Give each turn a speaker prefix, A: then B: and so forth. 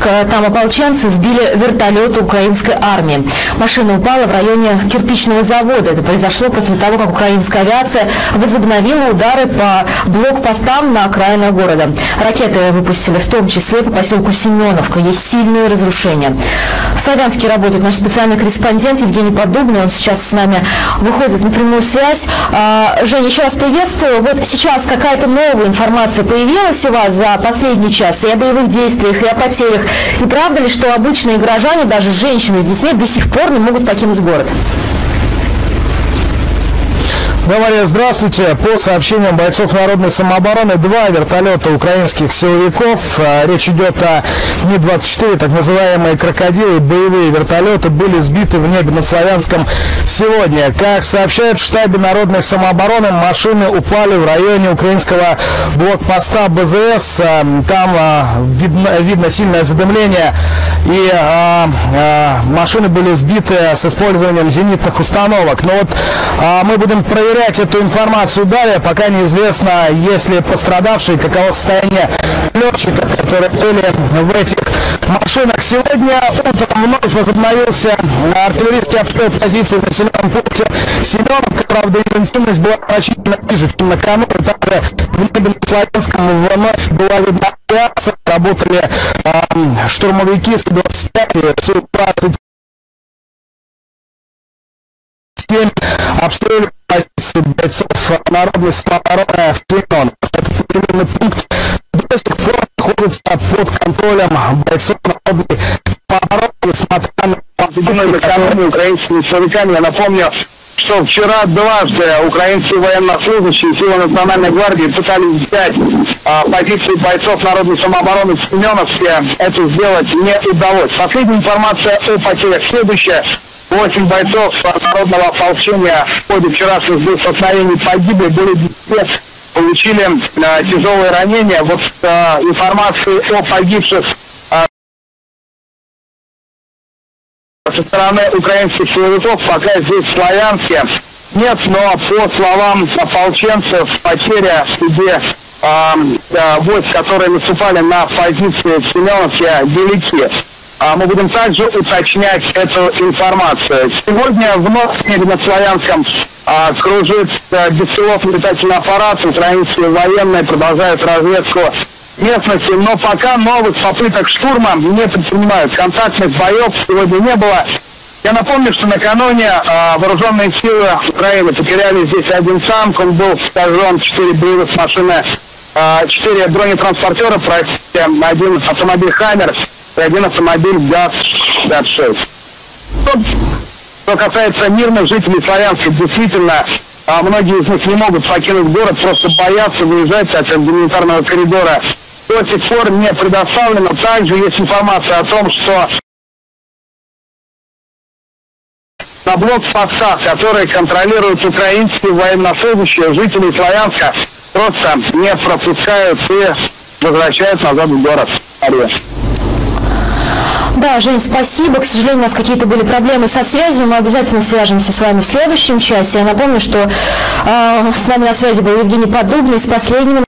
A: Славянск. Там ополченцы сбили вертолет украинской армии. Машина упала в районе кирпичного завода. Это произошло после того, как украинская авиация возобновила удары по блокпостам на окраинах города. Ракеты выпустили в том числе по поселку Семеновка. Есть сильные разрушения. В Славянске работает наш специальный корреспондент Евгений Поддубный. Он сейчас с нами выходит на прямую связь. Женя, еще раз приветствую. Вот сейчас какая-то новая информация появилась у вас за последний час и о боевых действиях, и о потерях. И правда ли, что обычные горожане, даже женщины с детьми, до сих пор не могут покинуть город?
B: Мария, здравствуйте. По сообщениям бойцов народной самообороны, 2 вертолета украинских силовиков, речь идет о Ми-24, так называемые «Крокодилы», боевые вертолеты, были сбиты в небе над Славянском сегодня. Как сообщают в штабе народной самообороны, машины упали в районе украинского блокпоста БЗС. Там видно сильное задымление, и машины были сбиты с использованием зенитных установок. Но вот мы будем проверять эту информацию далее, пока неизвестно, есть ли пострадавшие, каково состояние летчиков, которые были в этих машинах. Сегодня утром вновь возобновился артиллерийский обстрел позиций в населенном пункте Семеновка. Правда, интенсивность была значительно ниже, чем накануне. Также в небе над Славянском вновь была видна авиация. Работали штурмовики Су-25 и Су-27. Обстреливали позиции бойцов народной самообороны в Семеновке. Этот населенный пункт до сих пор находится под контролем бойцов народной самообороны, несмотря на украинскими силовиками. Я напомню, что вчера дважды украинские военнослужащие силы Национальной гвардии пытались взять позиции бойцов народной самообороны в Семеновске. Это сделать не удалось. Последняя информация о потерях следующая. 8 бойцов народного ополчения в ходе вчерашних столкновений погибли, были получили тяжелые ранения. Вот информации о погибших со стороны украинских силовиков пока здесь в Славянске нет, но по словам ополченцев, потеря среди войск, которые наступали на позиции в Семеновке, велики. Мы будем также уточнять эту информацию. Сегодня вновь в небе над Славянском кружит беспилотный летательный аппарат. Украинские военные продолжают разведку местности, но пока новых попыток штурма не предпринимают. Контактных боев сегодня не было. Я напомню, что накануне вооруженные силы Украины потеряли здесь 1 танк. Он был сожжен, 4 боевых машины, 4 бронетранспортера, 1 автомобиль «Хаммер» и 1 автомобиль ГАЗ-66. Что касается мирных жителей Славянска, действительно, многие из них не могут покинуть город, просто боятся выезжать от гуманитарного коридора. До сих пор не предоставлено. Также есть информация о том, что на блокпостах, которые контролируют украинские военнослужащие, жители Славянска просто не пропускают и возвращают назад в город.
A: Да, Жень, спасибо. К сожалению, у нас какие-то были проблемы со связью. Мы обязательно свяжемся с вами в следующем часе. Я напомню, что с нами на связи был Евгений Поддубный с последними